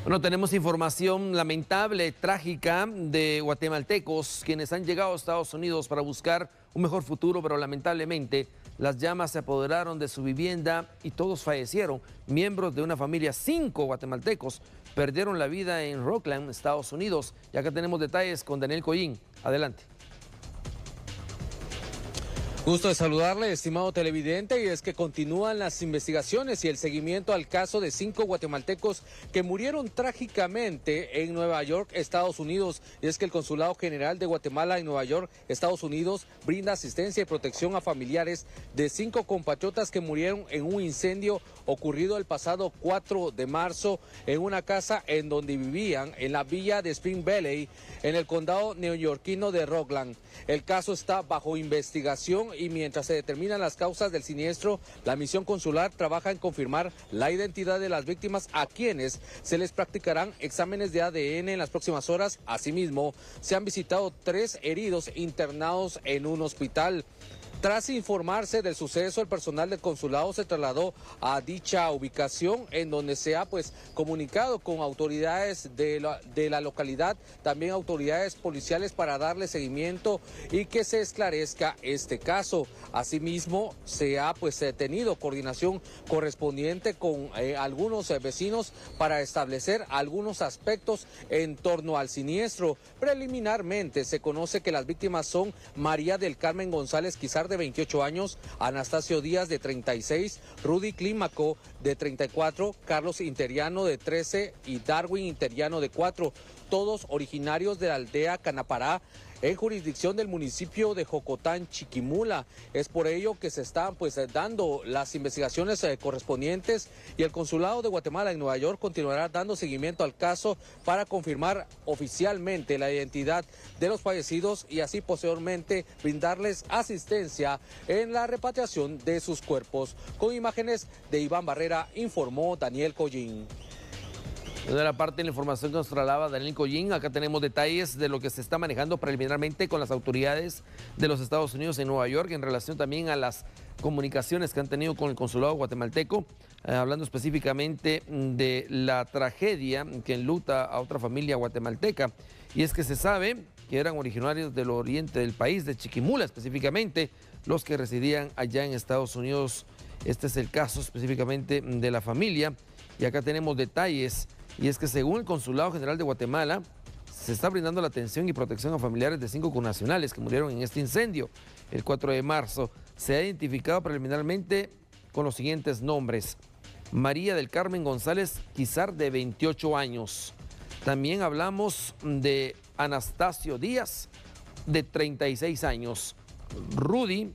Bueno, tenemos información lamentable, trágica, de guatemaltecos quienes han llegado a Estados Unidos para buscar un mejor futuro, pero lamentablemente las llamas se apoderaron de su vivienda y todos fallecieron. Miembros de una familia, 5 guatemaltecos, perdieron la vida en Rockland, Estados Unidos. Y acá tenemos detalles con Daniel Collín. Adelante. Gusto de saludarle, estimado televidente, y es que continúan las investigaciones y el seguimiento al caso de 5 guatemaltecos que murieron trágicamente en Nueva York, Estados Unidos. Y es que el Consulado General de Guatemala en Nueva York, Estados Unidos, brinda asistencia y protección a familiares de 5 compatriotas que murieron en un incendio ocurrido el pasado 4 de marzo en una casa en donde vivían en la villa de Spring Valley, en el condado neoyorquino de Rockland. El caso está bajo investigación y mientras se determinan las causas del siniestro, la misión consular trabaja en confirmar la identidad de las víctimas, a quienes se les practicarán exámenes de ADN en las próximas horas. Asimismo, se han visitado 3 heridos internados en un hospital. Tras informarse del suceso, el personal del consulado se trasladó a dicha ubicación, en donde se ha comunicado con autoridades de la localidad, también autoridades policiales, para darle seguimiento y que se esclarezca este caso. Asimismo, se ha tenido coordinación correspondiente con algunos vecinos para establecer algunos aspectos en torno al siniestro. Preliminarmente se conoce que las víctimas son María del Carmen González Quizar, de 28 años, Anastasio Díaz, de 36, Rudy Clímaco, de 34, Carlos Interiano, de 13 y Darwin Interiano, de 4, todos originarios de la aldea Canapará, en jurisdicción del municipio de Jocotán, Chiquimula. Es por ello que se están dando las investigaciones correspondientes, y el Consulado de Guatemala en Nueva York continuará dando seguimiento al caso para confirmar oficialmente la identidad de los fallecidos y así posteriormente brindarles asistencia en la repatriación de sus cuerpos. Con imágenes de Iván Barrera, informó Daniel Collín. De la parte de la información que nos trasladaba Daniel Collín, acá tenemos detalles de lo que se está manejando preliminarmente con las autoridades de los Estados Unidos en Nueva York en relación también a las comunicaciones que han tenido con el consulado guatemalteco, hablando específicamente de la tragedia que enluta a otra familia guatemalteca. Y es que se sabe que eran originarios del oriente del país, de Chiquimula específicamente, los que residían allá en Estados Unidos. Este es el caso específicamente de la familia, y acá tenemos detalles. Y es que según el Consulado General de Guatemala, se está brindando la atención y protección a familiares de 5 connacionales que murieron en este incendio el 4 de marzo. Se ha identificado preliminarmente con los siguientes nombres: María del Carmen González Quizar, de 28 años. También hablamos de Anastasio Díaz, de 36 años. Rudy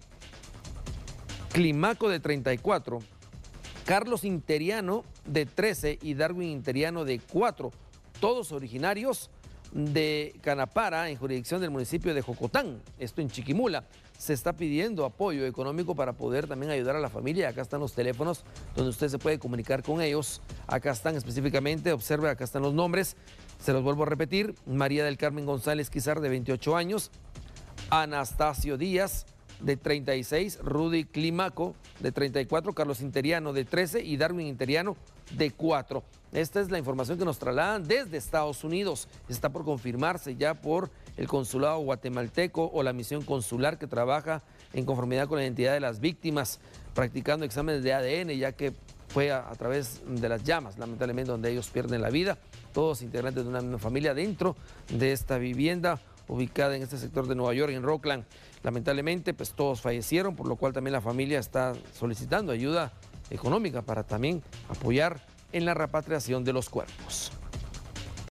Clímaco, de 34. Carlos Interiano, de 13, y Darwin Interiano, de 4, todos originarios de Canapara, en jurisdicción del municipio de Jocotán, esto en Chiquimula. Se está pidiendo apoyo económico para poder también ayudar a la familia. Acá están los teléfonos donde usted se puede comunicar con ellos. Acá están específicamente, observe, acá están los nombres. Se los vuelvo a repetir: María del Carmen González Quizar, de 28 años, Anastasio Díaz, de 36, Rudy Clímaco, de 34, Carlos Interiano, de 13, y Darwin Interiano, de 4. Esta es la información que nos trasladan desde Estados Unidos. Está por confirmarse ya por el consulado guatemalteco o la misión consular que trabaja en conformidad con la identidad de las víctimas, practicando exámenes de ADN, ya que fue a través de las llamas, lamentablemente, donde ellos pierden la vida, todos integrantes de una misma familia dentro de esta vivienda ubicada en este sector de Nueva York, en Rockland. Lamentablemente, todos fallecieron, por lo cual también la familia está solicitando ayuda económica para también apoyar en la repatriación de los cuerpos.